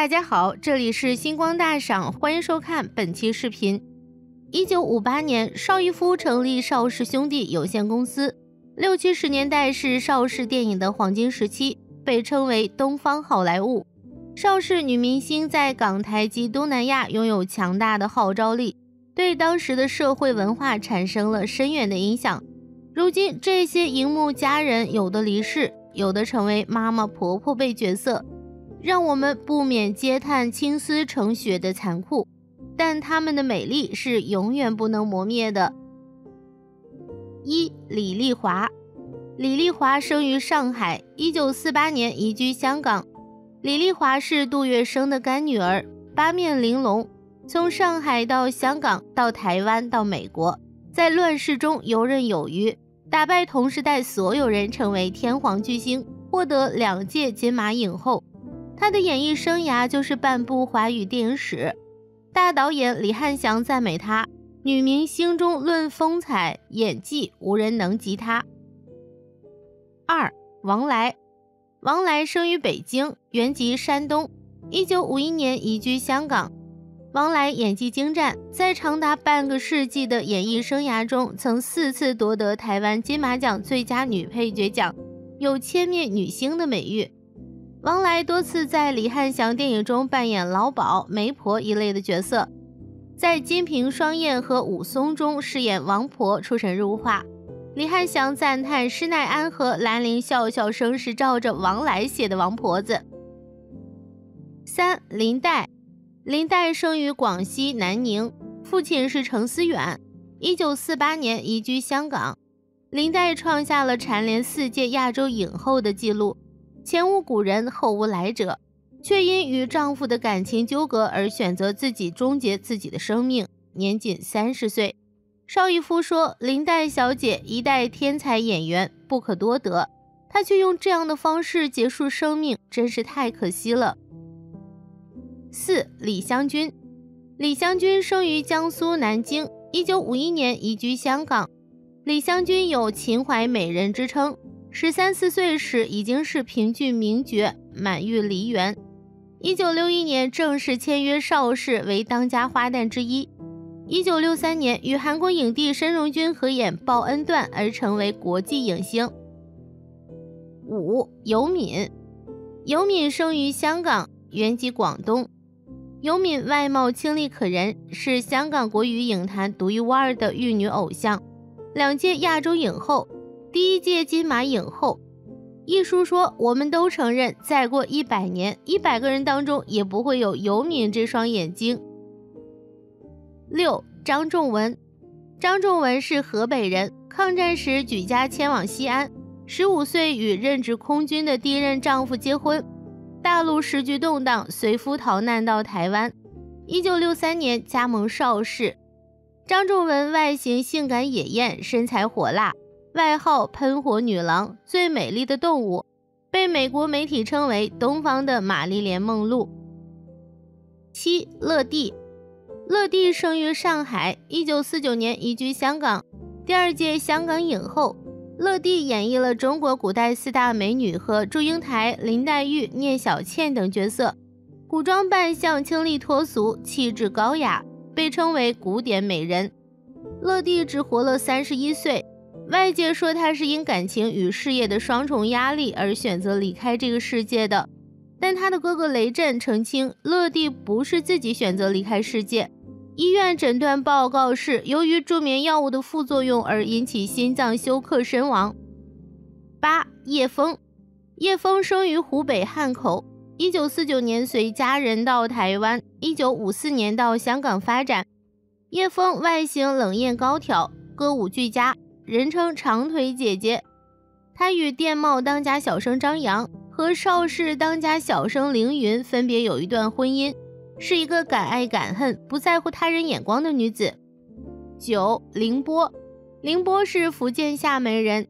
大家好，这里是星光大赏，欢迎收看本期视频。1958年，邵逸夫成立邵氏兄弟有限公司。60、70年代是邵氏电影的黄金时期，被称为东方好莱坞。邵氏女明星在港台及东南亚拥有强大的号召力，对当时的社会文化产生了深远的影响。如今这些荧幕佳人有的离世，有的成为妈妈婆婆辈角色，让我们不免嗟叹青丝成雪的残酷，但她们的美丽是永远不能磨灭的。1. 李丽华。李丽华生于上海，1948年移居香港。李丽华是杜月笙的干女儿，八面玲珑，从上海到香港，到台湾，到美国，在乱世中游刃有余，打败同时代所有人，成为天皇巨星，获得2届金马影后。她的演艺生涯就是半部华语电影史。大导演李翰祥赞美她，女明星中论风采、演技，无人能及她。2. 王来。王来生于北京，原籍山东，1951年移居香港。王来演技精湛，在长达半个世纪的演艺生涯中，曾4次夺得台湾金马奖最佳女配角奖，有千面女星的美誉。王来多次在李翰祥电影中扮演老鸨、媒婆一类的角色，在《金瓶双燕》和《武松》中饰演王婆出神入化。李翰祥赞叹施耐庵和兰陵笑笑生是照着王来写的王婆子。3. 林黛。林黛生于广西南宁，父亲是程思远，1948年移居香港。林黛创下了蝉联4届亚洲影后的纪录，前无古人后无来者，却因与丈夫的感情纠葛而选择自己终结自己的生命，年仅30岁。邵逸夫说，林黛小姐一代天才演员，不可多得，她却用这样的方式结束生命，真是太可惜了。4. 李香君。李香君生于江苏南京，1951年移居香港。李香君有秦淮美人之称，13、14岁时已经是评剧名角，满玉梨园。1961年正式签约邵氏为当家花旦之一。1963年与韩国影帝申荣均合演《报恩段》而成为国际影星。5. 尤敏。尤敏生于香港，原籍广东。尤敏外貌清丽可人，是香港国语影坛独一无二的玉女偶像，2届亚洲影后，第1届金马影后。一书说，我们都承认，再过100年，100个人当中也不会有尤敏这双眼睛。6. 张仲文。张仲文是河北人，抗战时举家迁往西安，15岁与任职空军的第1任丈夫结婚。大陆时局动荡，随夫逃难到台湾。1963年加盟邵氏。张仲文外形性感野艳，身材火辣，外号喷火女郎，最美丽的动物，被美国媒体称为东方的玛丽莲梦露。7. 乐蒂。乐蒂生于上海，1949年移居香港，第2届香港影后。乐蒂演绎了中国古代4大美女和祝英台、林黛玉、聂小倩等角色，古装扮相清丽脱俗，气质高雅，被称为古典美人。乐蒂只活了31岁，外界说她是因感情与事业的双重压力而选择离开这个世界的，但她的哥哥雷震澄清，乐蒂不是自己选择离开世界，医院诊断报告是由于助眠药物的副作用而引起心脏休克身亡。8. 叶枫。叶枫生于湖北汉口，1949年随家人到台湾，1954年到香港发展。叶枫外形冷艳高挑，歌舞俱佳，人称长腿姐姐。她与电懋当家小生张扬和邵氏当家小生凌云分别有一段婚姻，是一个敢爱敢恨、不在乎他人眼光的女子。9. 凌波。凌波是福建厦门人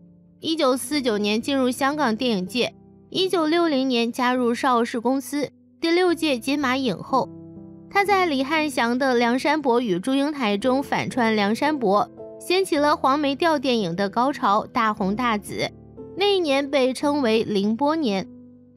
，1949年进入香港电影界，1960年加入邵氏公司，第6届金马影后。她在李翰祥的《梁山伯与祝英台》中反串梁山伯，掀起了黄梅调电影的高潮，大红大紫。那一年被称为凌波年。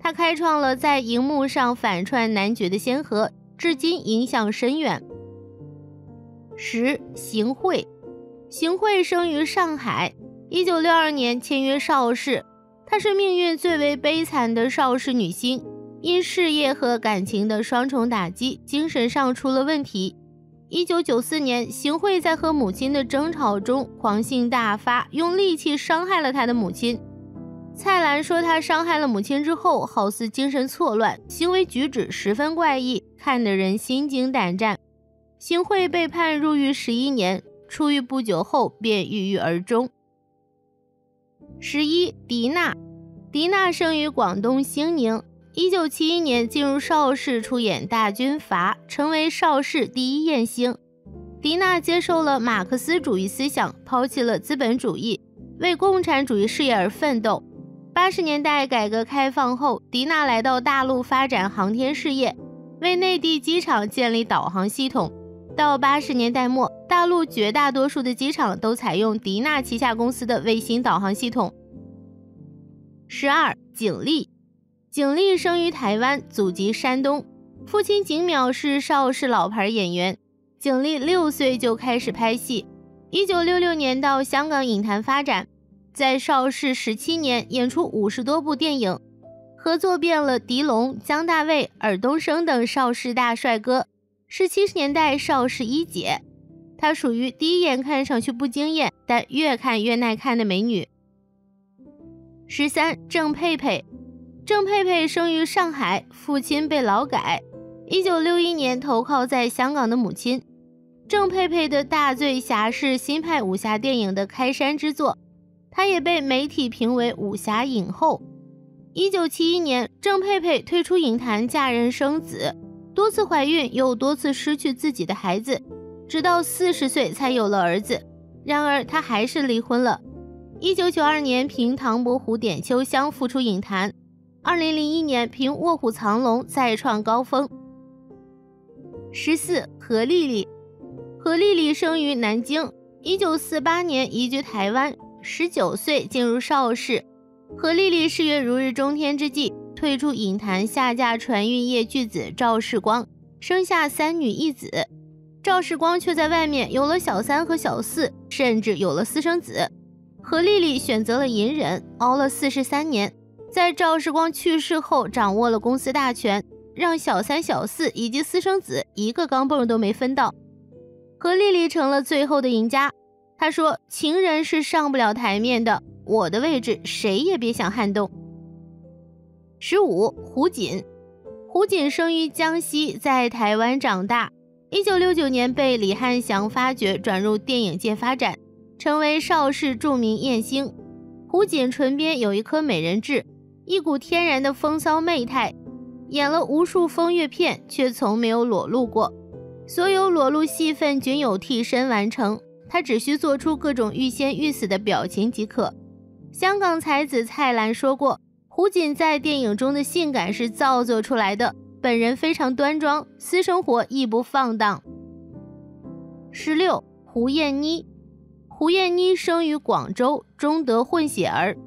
他开创了在荧幕上反串男爵的先河，至今影响深远。10. 邢慧。邢慧生于上海，1962年签约邵氏。她是命运最为悲惨的邵氏女星，因事业和感情的双重打击，精神上出了问题。1994年，邢慧在和母亲的争吵中狂性大发，用利器伤害了她的母亲。蔡澜说她伤害了母亲之后，好似精神错乱，行为举止十分怪异，看得人心惊胆战。邢慧被判入狱11年，出狱不久后便郁郁而终。11. 狄娜。狄娜生于广东兴宁，1971年进入邵氏出演《大军阀》，成为邵氏第一艳星。狄娜接受了马克思主义思想，抛弃了资本主义，为共产主义事业而奋斗。80年代改革开放后，狄娜来到大陆发展航天事业，为内地机场建立导航系统。到80年代末，大陆绝大多数的机场都采用狄娜旗下公司的卫星导航系统。12. 景丽。景丽生于台湾，祖籍山东，父亲景淼是邵氏老牌演员。景丽6岁就开始拍戏，1966年到香港影坛发展，在邵氏17年演出50多部电影，合作遍了狄龙、姜大卫、尔冬升等邵氏大帅哥，是70年代邵氏一姐。她属于第一眼看上去不惊艳，但越看越耐看的美女。13. 郑佩佩。郑佩佩生于上海，父亲被劳改，1961年投靠在香港的母亲。郑佩佩的大醉侠是新派武侠电影的开山之作，她也被媒体评为武侠影后。1971年，郑佩佩退出影坛，嫁人生子，多次怀孕又多次失去自己的孩子，直到40岁才有了儿子。然而她还是离婚了。1992年凭《唐伯虎点秋香》复出影坛，2001年凭《卧虎藏龙》再创高峰。14. 何丽丽。何丽丽生于南京，1948年移居台湾，19岁进入邵氏。何丽丽事业如日中天之际，退出影坛，下嫁船运业巨子赵世光，生下3女1子。赵世光却在外面有了小3和小4，甚至有了私生子。何丽丽选择了隐忍，熬了43年，在赵世光去世后掌握了公司大权，让小3、小4以及私生子一个钢镚都没分到。何丽丽成了最后的赢家。她说，情人是上不了台面的，我的位置谁也别想撼动。15. 胡锦。胡锦生于江西，在台湾长大，1969年被李汉祥发掘，转入电影界发展，成为邵氏著名艳星。胡锦唇边有一颗美人痣，一股天然的风骚媚态，演了无数风月片，却从没有裸露过。所有裸露戏份均有替身完成，他只需做出各种欲仙欲死的表情即可。香港才子蔡澜说过，胡锦在电影中的性感是造作出来的，本人非常端庄，私生活亦不放荡。16. 胡燕妮。胡燕妮生于广州，中德混血儿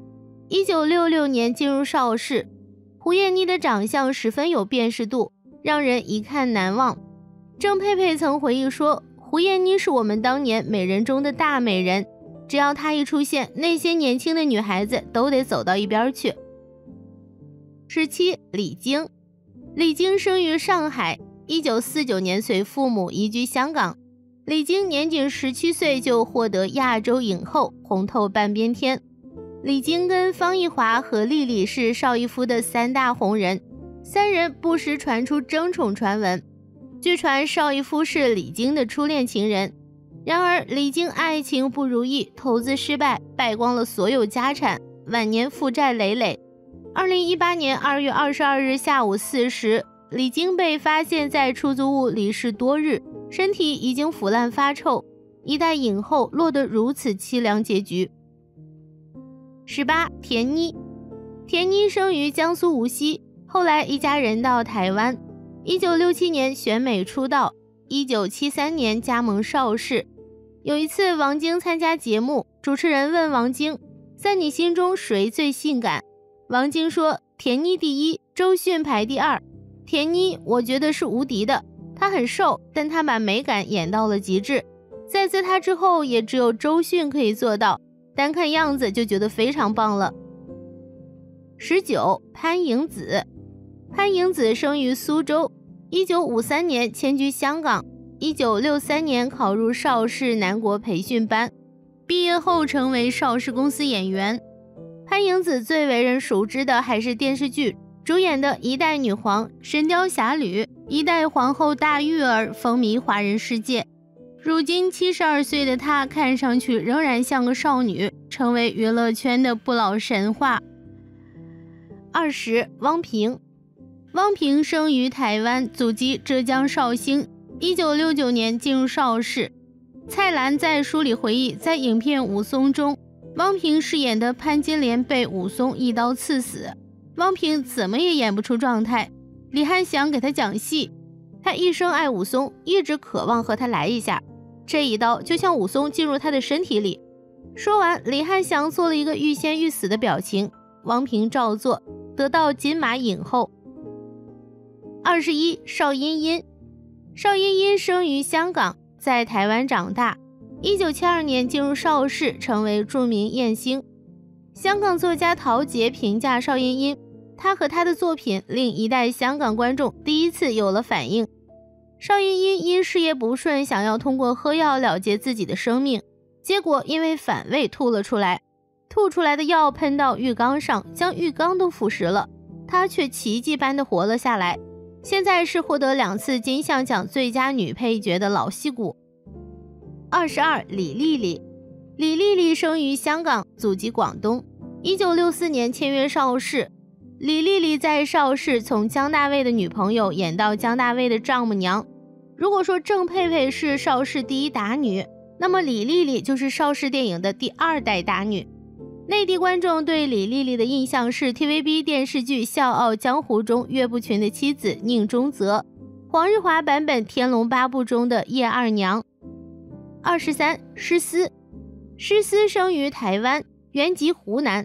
，1966年进入邵氏。胡燕妮的长相十分有辨识度，让人一看难忘。郑佩佩曾回忆说，胡燕妮是我们当年美人中的大美人，只要她一出现，那些年轻的女孩子都得走到一边去。17. 李菁。李菁生于上海，1949年随父母移居香港。李菁年仅17岁就获得亚洲影后，红透半边天。李菁跟方逸华和丽丽是邵逸夫的3大红人，3人不时传出争宠传闻。据传邵逸夫是李菁的初恋情人，然而李菁爱情不如意，投资失败，败光了所有家产，晚年负债累累。2018年2月22日下午4时，李菁被发现在出租屋离世多日，身体已经腐烂发臭，一代影后落得如此凄凉结局。18. 田妮。田妮生于江苏无锡，后来一家人到台湾，1967年选美出道，1973年加盟邵氏。有一次王晶参加节目，主持人问王晶，在你心中谁最性感？王晶说， 田妮第一，周迅排第二。田妮我觉得是无敌的，她很瘦，但她把美感演到了极致。在自她之后，也只有周迅可以做到，单看样子就觉得非常棒了。19. 潘迎紫。潘迎紫生于苏州，1953年迁居香港，1963年考入邵氏南国培训班，毕业后成为邵氏公司演员。潘迎紫最为人熟知的还是电视剧，主演的《一代女皇》《神雕侠侣》《一代皇后大玉儿》风靡华人世界。如今72岁的她看上去仍然像个少女，成为娱乐圈的不老神话。20. 汪萍。汪萍生于台湾，祖籍浙江绍兴，1969年进入邵氏。蔡澜在书里回忆，在影片《武松》中，汪萍饰演的潘金莲被武松一刀刺死，汪萍怎么也演不出状态。李翰祥给她讲戏，她一生爱武松，一直渴望和他来一下，这一刀就像武松进入她的身体里。说完，李翰祥做了一个欲仙欲死的表情，汪萍照做，得到金马影后。21. 邵茵茵。邵茵茵生于香港，在台湾长大，1972年进入邵氏，成为著名艳星。香港作家陶杰评价邵茵茵，她和她的作品令一代香港观众第一次有了反应。邵茵茵因事业不顺，想要通过喝药了结自己的生命，结果因为反胃吐了出来，吐出来的药喷到浴缸上，将浴缸都腐蚀了，她却奇迹般的活了下来。现在是获得2次金像奖最佳女配角的老戏骨。22. 李丽丽。李丽丽生于香港，祖籍广东，1964年签约邵氏。李丽丽在邵氏从姜大卫的女朋友演到姜大卫的丈母娘。如果说郑佩佩是邵氏第一打女，那么李丽丽就是邵氏电影的第2代打女。内地观众对李丽丽的印象是 TVB 电视剧《笑傲江湖》中岳不群的妻子宁中泽，黄日华版本《天龙八部》中的叶二娘。23. 施思。施思生于台湾，原籍湖南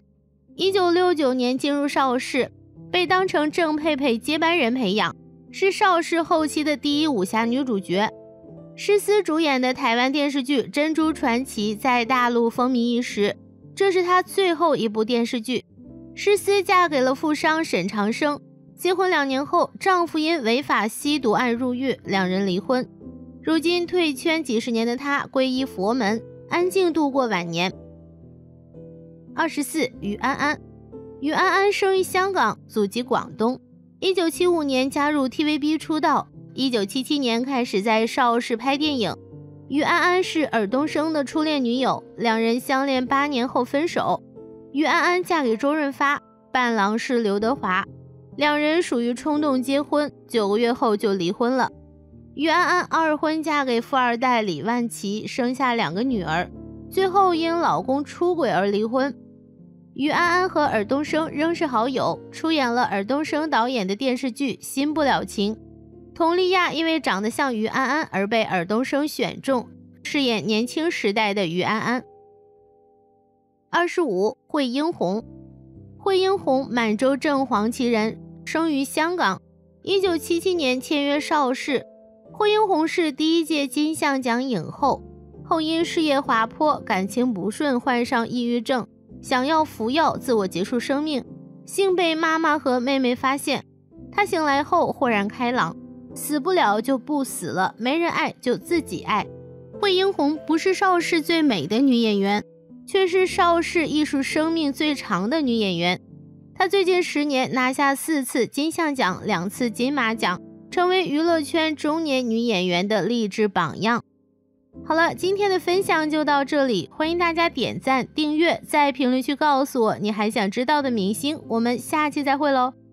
，1969年进入邵氏，被当成郑佩佩接班人培养，是邵氏后期的第一武侠女主角。施思主演的台湾电视剧《珍珠传奇》在大陆风靡一时，这是她最后一部电视剧。施思嫁给了富商沈长生，结婚2年后，丈夫因违法吸毒案入狱，两人离婚。如今退圈几十年的她皈依佛门，安静度过晚年。24. 于安安。于安安生于香港，祖籍广东，1975年加入 TVB 出道，1977年开始在邵氏拍电影。于安安是尔冬升的初恋女友，两人相恋8年后分手。于安安嫁给周润发，伴郎是刘德华，两人属于冲动结婚，9个月后就离婚了。于安安二婚嫁给富二代李万琪，生下2个女儿，最后因老公出轨而离婚。于安安和尔冬升仍是好友，出演了尔冬升导演的电视剧《新不了情》。佟丽娅因为长得像于安安而被尔冬升选中，饰演年轻时代的于安安。25. 惠英红。惠英红，满洲正黄旗人，生于香港，1977年签约邵氏。惠英红是第1届金像奖影后，后因事业滑坡，感情不顺，患上抑郁症，想要服药自我结束生命，幸被妈妈和妹妹发现。她醒来后豁然开朗，死不了就不死了，没人爱就自己爱。惠英红不是邵氏最美的女演员，却是邵氏艺术生命最长的女演员。她最近10年拿下4次金像奖，2次金马奖，成为娱乐圈中年女演员的励志榜样。好了，今天的分享就到这里，欢迎大家点赞、订阅，在评论区告诉我你还想知道的明星，我们下期再会喽。